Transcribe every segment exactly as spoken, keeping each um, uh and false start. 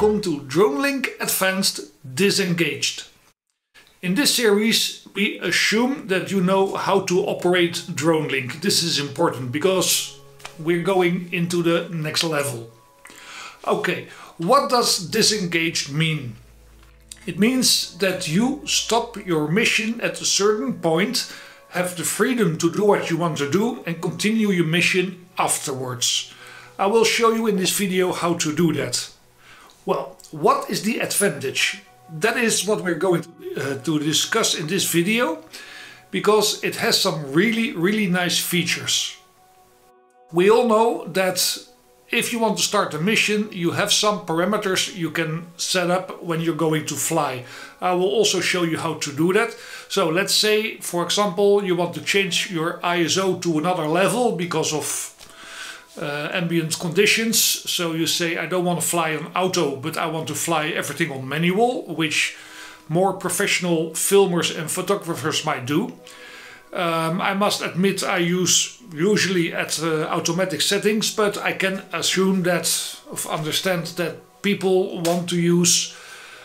welcome to DroneLink Advanced Disengaged. In this series we assume that you know how to operate DroneLink. This is important because we're going into the next level. Okay, what does disengaged mean? It means that you stop your mission at a certain point, have the freedom to do what you want to do and continue your mission afterwards. I will show you in this video how to do that. Well, what is the advantage? That is what we're going to, uh, to discuss in this video, because it has some really, really nice features. We all know that if you want to start a mission, you have some parameters you can set up when you're going to fly. I will also show you how to do that. So let's say, for example, you want to change your I S O to another level because of uh, ambient conditions. So you say, I don't want to fly on auto, but I want to fly everything on manual, which more professional filmers and photographers might do. Um, I must admit I use usually at uh, automatic settings, but I can assume that, understand that people want to use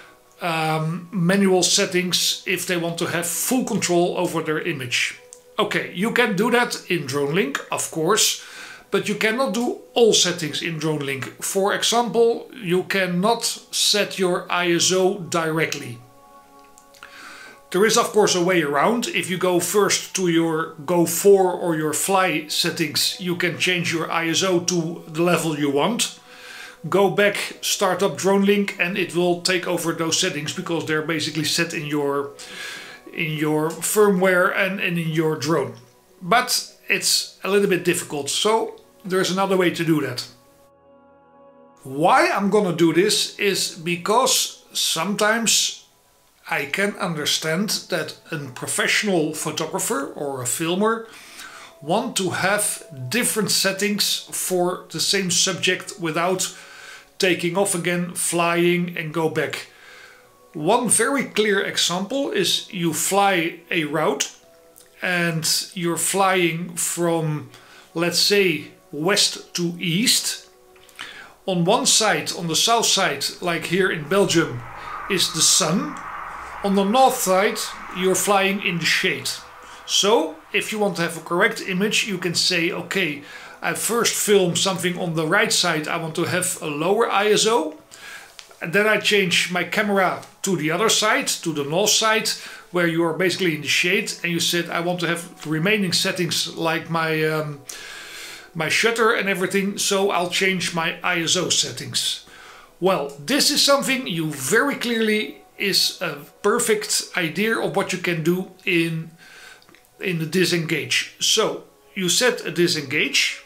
um, manual settings if they want to have full control over their image. Okay, you can do that in DroneLink, of course, but you cannot do all settings in DroneLink. For example, you cannot set your I S O directly. There is of course a way around. If you go first to your Go four or your Fly settings, you can change your I S O to the level you want. Go back, start up DroneLink, and it will take over those settings because they're basically set in your in your firmware and, and in your drone. But it's a little bit difficult, so there's another way to do that. Why I'm gonna do this is because sometimes I can understand that a professional photographer or a filmer want to have different settings for the same subject without taking off again, flying and go back. One very clear example is you fly a route and you're flying from, let's say, west to east. On one side, on the south side, like here in Belgium, is the sun. On the north side, you're flying in the shade. So, if you want to have a correct image, you can say, okay, I first film something on the right side, I want to have a lower I S O. And then I change my camera to the other side, to the north side, where you are basically in the shade. And you said, I want to have the remaining settings like my, um, my shutter and everything. So I'll change my I S O settings. Well, this is something you very clearly is a perfect idea of what you can do in in the disengage. So you set a disengage,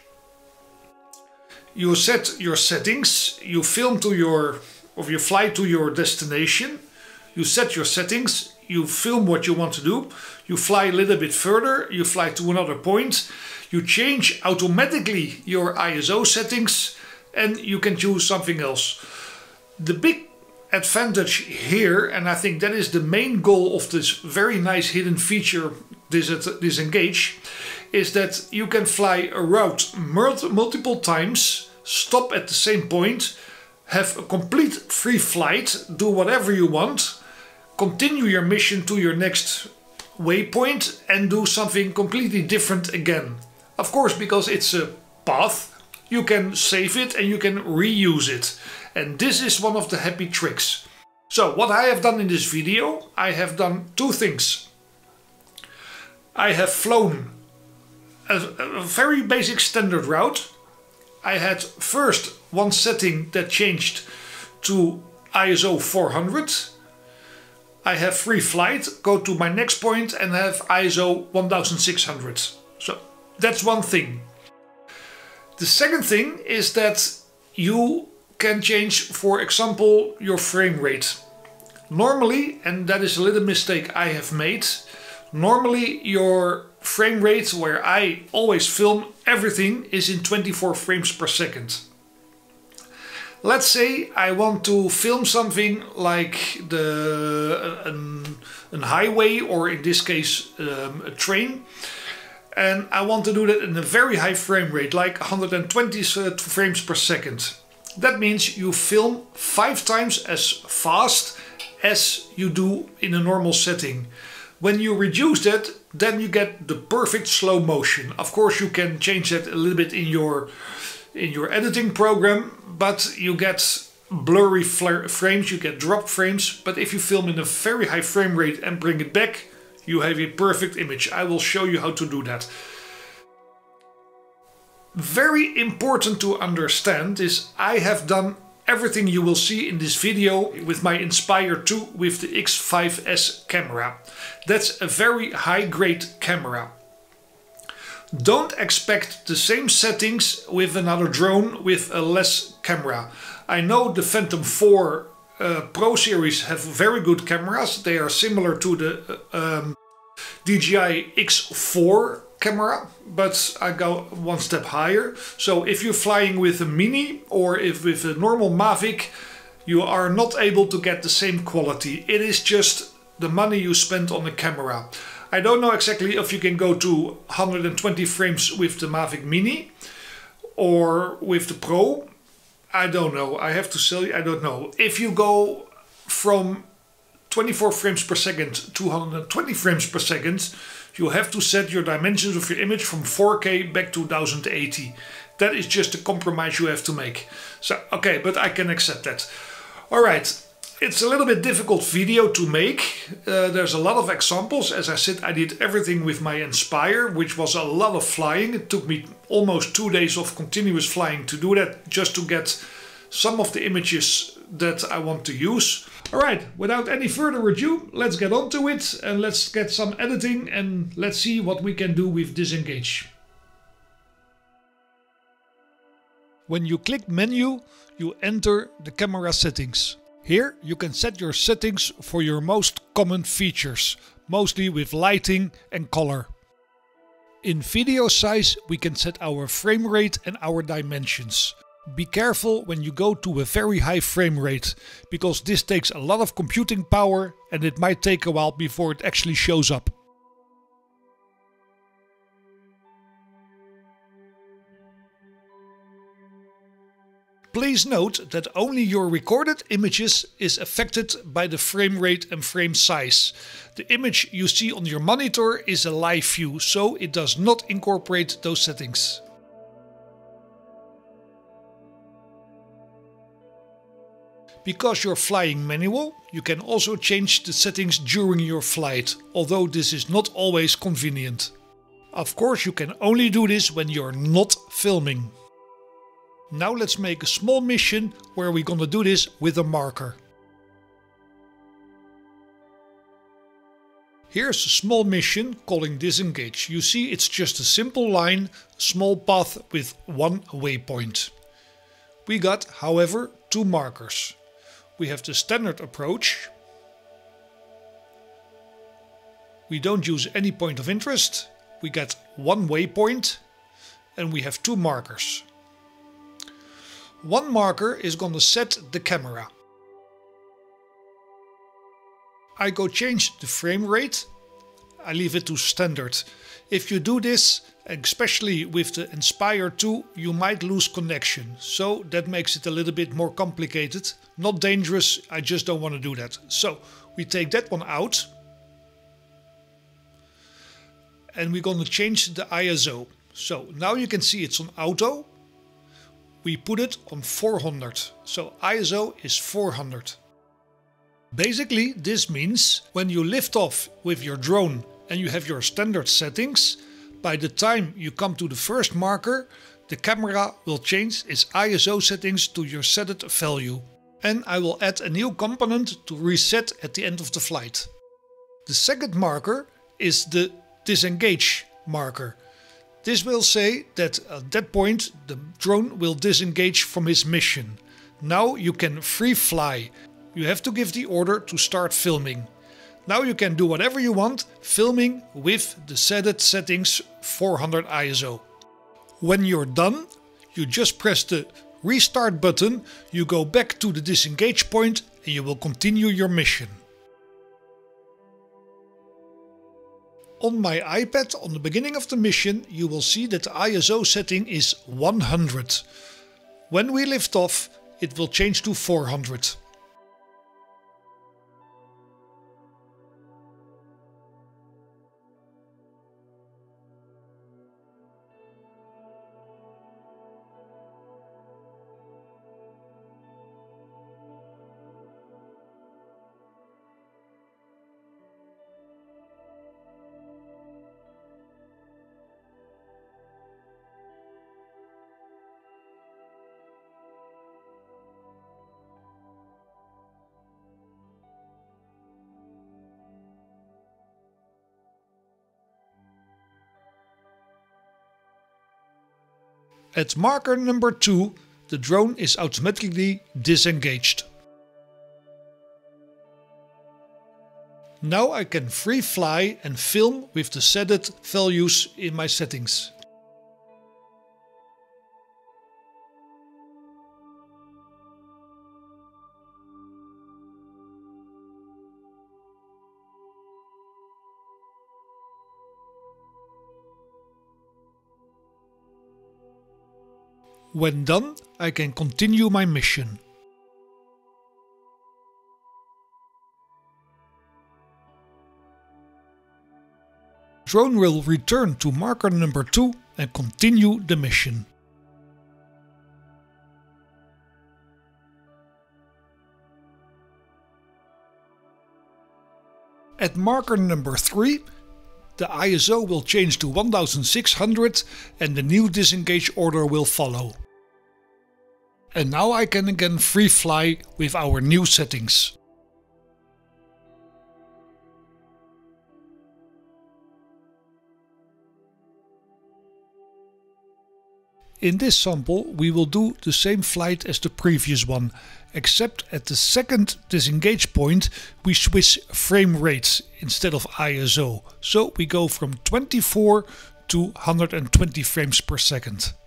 you set your settings, you film to your or you fly to your destination, you set your settings, you film what you want to do, you fly a little bit further, you fly to another point, you change automatically your I S O settings, and you can choose something else. The big advantage here, and I think that is the main goal of this very nice hidden feature, disengage, is that you can fly a route multiple times, stop at the same point, have a complete free flight, do whatever you want, continue your mission to your next waypoint and do something completely different again. Of course, because it's a path, you can save it and you can reuse it. And this is one of the happy tricks. So what I have done in this video, I have done two things. I have flown a, a very basic standard route. I had first one setting that changed to I S O four hundred. I have free flight, go to my next point and have I S O one thousand six hundred. So that's one thing. The second thing is that you can change, for example, your frame rate. Normally, and that is a little mistake I have made, normally your frame rate, where I always film everything, is in twenty-four frames per second. Let's say I want to film something like the an, an highway, or in this case um, a train, and I want to do that in a very high frame rate, like one hundred twenty frames per second. That means you film five times as fast as you do in a normal setting. When you reduce that, then you get the perfect slow motion. Of course, you can change that a little bit in your in your editing program, but you get blurry frames, you get dropped frames. But if you film in a very high frame rate and bring it back, you have a perfect image. I will show you how to do that. Very important to understand is I have done everything you will see in this video with my Inspire two with the X five S camera. That's a very high grade camera. Don't expect the same settings with another drone with a less camera. I know the Phantom four uh, Pro series have very good cameras. They are similar to the uh, um, D J I X four camera, but I go one step higher. So if you're flying with a Mini or if with a normal Mavic, you are not able to get the same quality. It is just the money you spend on the camera. I don't know exactly if you can go to one hundred twenty frames with the Mavic Mini or with the Pro. I don't know. I have to tell you, I don't know. If you go from twenty-four frames per second to one hundred twenty frames per second, you have to set your dimensions of your image from four K back to ten eighty. That is just a compromise you have to make. So, okay, but I can accept that. All right, it's a little bit difficult video to make. Uh, there's a lot of examples. As I said, I did everything with my Inspire, which was a lot of flying. It took me almost two days of continuous flying to do that, just to get some of the images that I want to use. Alright, without any further ado, let's get on to it and let's get some editing and let's see what we can do with Disengage. When you click Menu, you enter the camera settings. Here you can set your settings for your most common features, mostly with lighting and color. In video size, we can set our frame rate and our dimensions. Be careful when you go to a very high frame rate, because this takes a lot of computing power and it might take a while before it actually shows up. Please note that only your recorded images is affected by the frame rate and frame size. The image you see on your monitor is a live view, so it does not incorporate those settings. Because you're flying manual, you can also change the settings during your flight, although this is not always convenient. Of course, you can only do this when you're not filming. Now let's make a small mission where we're gonna do this with a marker. Here's a small mission calling Disengage. You see, it's just a simple line, a small path with one waypoint. We got, however, two markers. We have the standard approach. We don't use any point of interest. We get one waypoint and we have two markers. One marker is going to set the camera. I go change the frame rate. I leave it to standard. If you do this, especially with the Inspire two, you might lose connection. So that makes it a little bit more complicated. Not dangerous, I just don't want to do that. So we take that one out. And we're going to change the I S O. So now you can see it's on auto. We put it on four hundred. So I S O is four hundred. Basically, this means when you lift off with your drone and you have your standard settings, by the time you come to the first marker, the camera will change its I S O settings to your set value. And I will add a new component to reset at the end of the flight. The second marker is the Disengage marker. This will say that at that point the drone will disengage from his mission. Now you can free fly. You have to give the order to start filming. Now you can do whatever you want, filming with the set settings four hundred I S O. When you're done, you just press the restart button, you go back to the disengage point and you will continue your mission. On my iPad, on the beginning of the mission, you will see that the I S O setting is one hundred. When we lift off, it will change to four hundred. At marker number two, the drone is automatically disengaged. Now I can free fly and film with the set values in my settings. When done, I can continue my mission. Drone will return to marker number two and continue the mission. At marker number three, the I S O will change to one thousand six hundred and the new disengage order will follow. And now I can again free fly with our new settings. In this sample we will do the same flight as the previous one, except at the second disengage point we switch frame rates instead of I S O. So we go from twenty-four to one hundred twenty frames per second.